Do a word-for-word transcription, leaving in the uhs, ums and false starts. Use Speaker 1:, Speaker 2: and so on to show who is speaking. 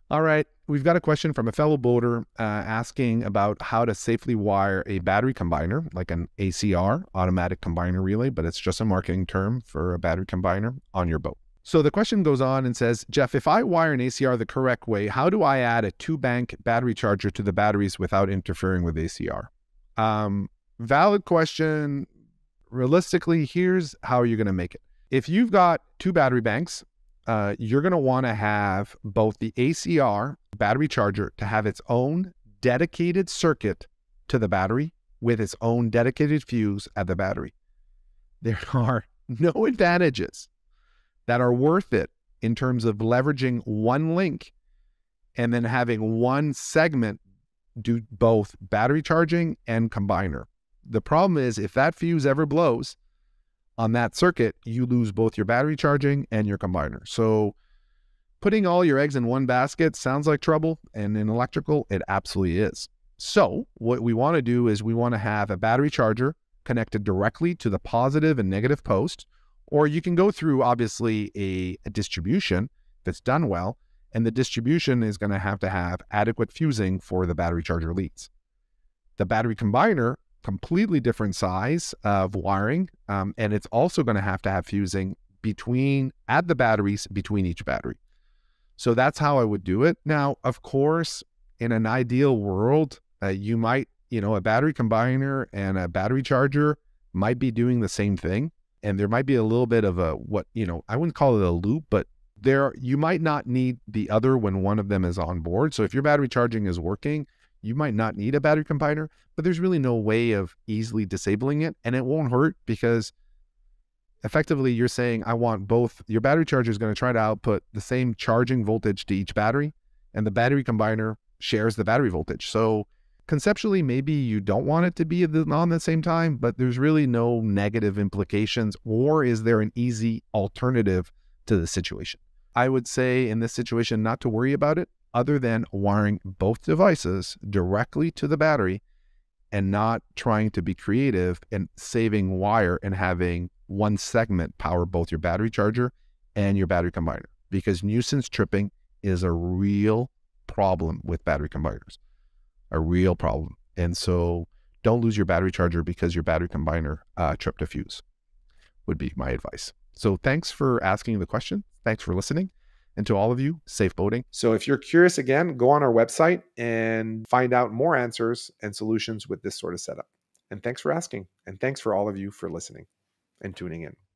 Speaker 1: All right, we've got a question from a fellow boater uh, asking about how to safely wire a battery combiner, like an A C R, automatic combiner relay, but it's just a marketing term for a battery combiner on your boat. So the question goes on and says, Jeff, if I wire an A C R the correct way, how do I add a two-bank battery charger to the batteries without interfering with A C R? Um, valid question. Realistically, here's how you're going to make it. If you've got two battery banks, uh, you're going to want to have both the A C R battery charger to have its own dedicated circuit to the battery with its own dedicated fuse at the battery. There are no advantages that are worth it in terms of leveraging one link and then having one segment do both battery charging and combiner. The problem is if that fuse ever blows on that circuit, you lose both your battery charging and your combiner. So putting all your eggs in one basket sounds like trouble, and in electrical, it absolutely is. So what we want to do is we want to have a battery charger connected directly to the positive and negative post, or you can go through obviously a, a distribution if it's done well, and the distribution is going to have to have adequate fusing for the battery charger leads. The battery combiner, completely different size of wiring, um, and it's also going to have to have fusing between, at the batteries, between each battery. So that's how I would do it. Now, of course, in an ideal world, uh, you might, you know, a battery combiner and a battery charger might be doing the same thing. And there might be a little bit of a, what, you know, I wouldn't call it a loop, but there, you might not need the other when one of them is on board. So if your battery charging is working, you might not need a battery combiner, but there's really no way of easily disabling it, and it won't hurt because effectively you're saying, I want both. Your battery charger is going to try to output the same charging voltage to each battery, and the battery combiner shares the battery voltage. So conceptually, maybe you don't want it to be on the same time, but there's really no negative implications, or is there an easy alternative to the situation? I would say in this situation, not to worry about it, other than wiring both devices directly to the battery and not trying to be creative and saving wire and having one segment power both your battery charger and your battery combiner, because nuisance tripping is a real problem with battery combiners, a real problem. And so don't lose your battery charger because your battery combiner uh, tripped a fuse, would be my advice. So thanks for asking the question. Thanks for listening. And to all of you, safe boating. So if you're curious again, go on our website and find out more answers and solutions with this sort of setup. And thanks for asking. And thanks for all of you for listening and tuning in.